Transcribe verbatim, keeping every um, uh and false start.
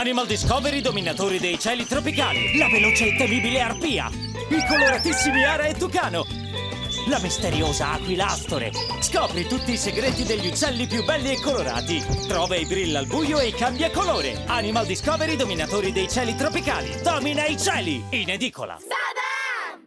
Animal Discovery, dominatori dei cieli tropicali. La veloce e temibile arpia. I coloratissimi ara e tucano. La misteriosa aquila astore. Scopri tutti i segreti degli uccelli più belli e colorati. Trova i brill al buio e cambia colore. Animal Discovery, dominatori dei cieli tropicali. Domina i cieli! In edicola.